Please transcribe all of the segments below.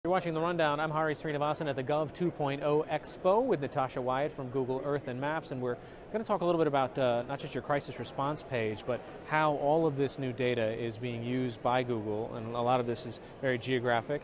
You're watching The Rundown. I'm Hari Srinivasan at the Gov2.0 Expo with Natasha Wyatt from Google Earth and Maps, and we're going to talk a little bit about not just your crisis response page, but how all of this new data is being used by Google, and a lot of this is very geographic.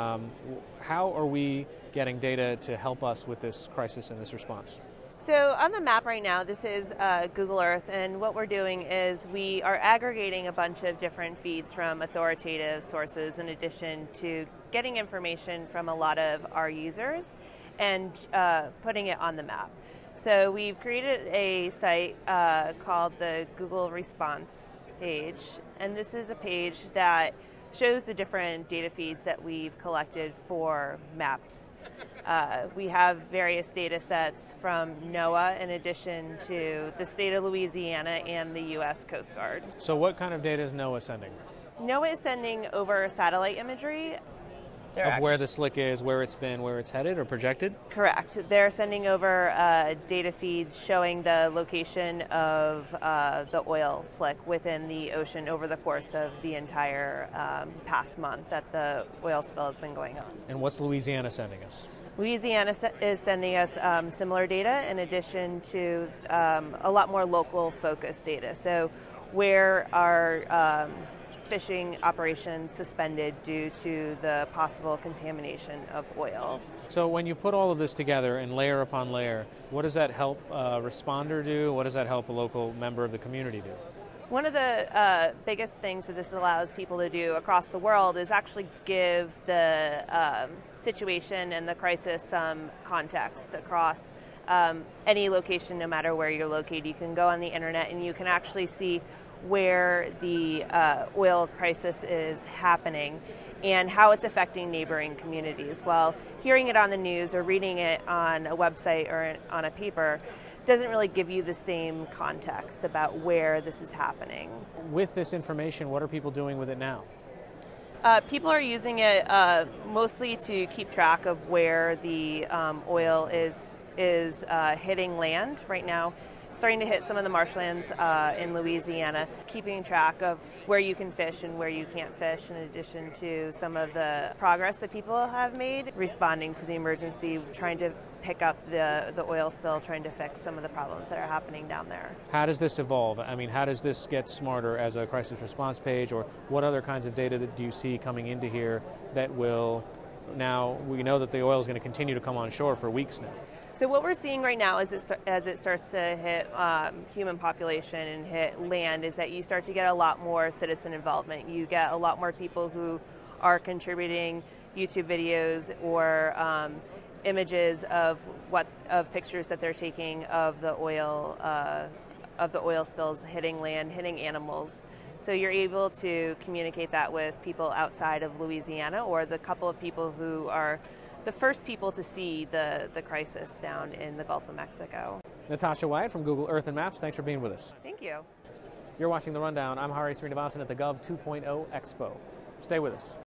How are we getting data to help us with this crisis and this response? So on the map right now, this is Google Earth, and what we're doing is we are aggregating a bunch of different feeds from authoritative sources in addition to getting information from a lot of our users and putting it on the map. So we've created a site called the Google Response page, and this is a page that shows the different data feeds that we've collected for maps. We have various data sets from NOAA in addition to the state of Louisiana and the U.S. Coast Guard. So what kind of data is NOAA sending? NOAA is sending over satellite imagery. Of where the slick is, where it's been, where it's headed, or projected? Correct. They're sending over data feeds showing the location of the oil slick within the ocean over the course of the entire past month that the oil spill has been going on. And what's Louisiana sending us? Louisiana is sending us similar data in addition to a lot more local focused data. So where our fishing operations suspended due to the possible contamination of oil. So when you put all of this together and layer upon layer, what does that help a responder do? What does that help a local member of the community do? One of the biggest things that this allows people to do across the world is actually give the situation and the crisis some context across any location, no matter where you're located. You can go on the internet and you can actually see where the oil crisis is happening and how it's affecting neighboring communities. While hearing it on the news or reading it on a website or on a paper doesn't really give you the same context about where this is happening. With this information, what are people doing with it now? People are using it mostly to keep track of where the oil is hitting land right now. Starting to hit some of the marshlands in Louisiana, keeping track of where you can fish and where you can't fish, in addition to some of the progress that people have made, responding to the emergency, trying to pick up the oil spill, trying to fix some of the problems that are happening down there. How does this evolve? I mean, how does this get smarter as a crisis response page, or what other kinds of data do you see coming into here that will, now we know that the oil is going to continue to come on shore for weeks now. So what we're seeing right now as it starts to hit human population and hit land is that you start to get a lot more citizen involvement. You get a lot more people who are contributing YouTube videos or images of pictures that they're taking of the oil spills hitting land, hitting animals. So you're able to communicate that with people outside of Louisiana, or the couple of people who are the first people to see the crisis down in the Gulf of Mexico. Natasha Wyatt from Google Earth and Maps, thanks for being with us. Thank you. You're watching The Rundown. I'm Hari Srinivasan at the Gov2.0 Expo. Stay with us.